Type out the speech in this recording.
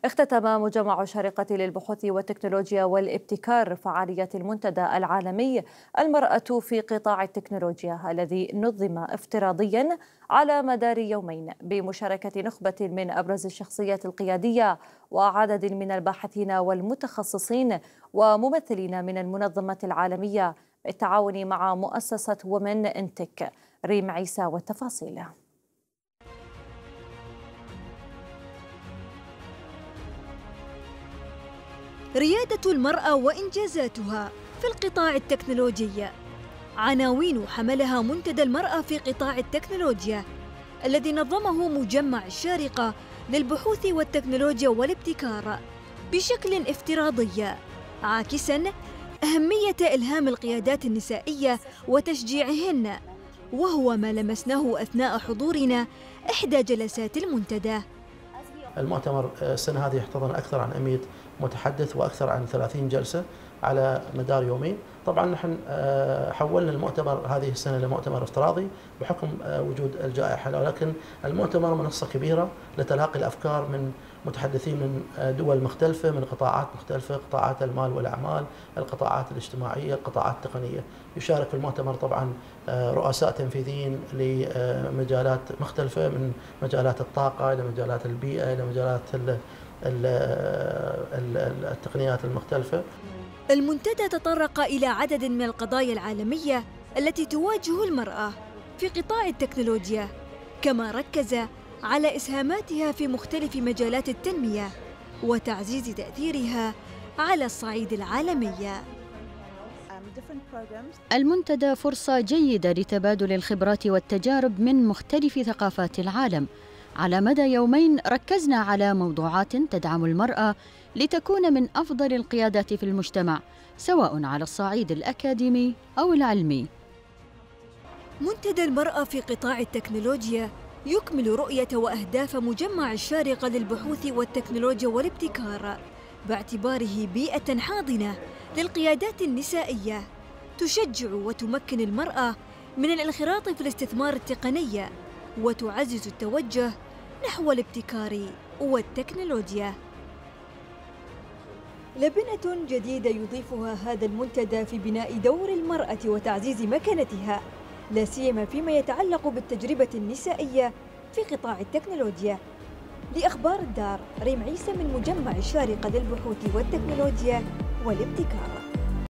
اختتم مجمع شارقة للبحوث والتكنولوجيا والابتكار فعاليات المنتدى العالمي المرأة في قطاع التكنولوجيا الذي نظم افتراضيا على مدار يومين بمشاركة نخبة من أبرز الشخصيات القيادية وعدد من الباحثين والمتخصصين وممثلين من المنظمات العالمية بالتعاون مع مؤسسة ومن انتك. ريم عيسى والتفاصيل. ريادة المرأة وإنجازاتها في القطاع التكنولوجي، عناوين حملها منتدى المرأة في قطاع التكنولوجيا الذي نظمه مجمع الشارقة للبحوث والتكنولوجيا والابتكار بشكل افتراضي، عاكساً أهمية إلهام القيادات النسائية وتشجيعهن، وهو ما لمسناه أثناء حضورنا إحدى جلسات المنتدى. المؤتمر السنة هذه يحتضن أكثر عن 100 متحدث وأكثر عن 30 جلسة على مدار يومين. طبعا نحن حولنا المؤتمر هذه السنة لمؤتمر افتراضي بحكم وجود الجائحة، ولكن المؤتمر منصة كبيرة لتلاقي الأفكار من متحدثين من دول مختلفة، من قطاعات مختلفة، قطاعات المال والأعمال، القطاعات الاجتماعية، القطاعات التقنية. يشارك في المؤتمر طبعا رؤساء تنفيذيين لمجالات مختلفة، من مجالات الطاقة إلى مجالات البيئة إلى مجالات التقنيات المختلفة. المنتدى تطرق إلى عدد من القضايا العالمية التي تواجه المرأة في قطاع التكنولوجيا، كما ركز على إسهاماتها في مختلف مجالات التنمية وتعزيز تأثيرها على الصعيد العالمي. المنتدى فرصة جيدة لتبادل الخبرات والتجارب من مختلف ثقافات العالم. على مدى يومين ركزنا على موضوعات تدعم المرأة لتكون من أفضل القيادات في المجتمع، سواء على الصعيد الأكاديمي أو العلمي. منتدى المرأة في قطاع التكنولوجيا يكمل رؤية وأهداف مجمع الشارقة للبحوث والتكنولوجيا والابتكار، باعتباره بيئة حاضنة للقيادات النسائية تشجع وتمكن المرأة من الانخراط في الاستثمار التقني وتعزز التوجه نحو الابتكار والتكنولوجيا. لبنة جديدة يضيفها هذا المنتدى في بناء دور المرأة وتعزيز مكانتها، لا سيما فيما يتعلق بالتجربة النسائية في قطاع التكنولوجيا. لأخبار الدار، ريم عيسى من مجمع الشارقة للبحوث والتكنولوجيا والابتكار.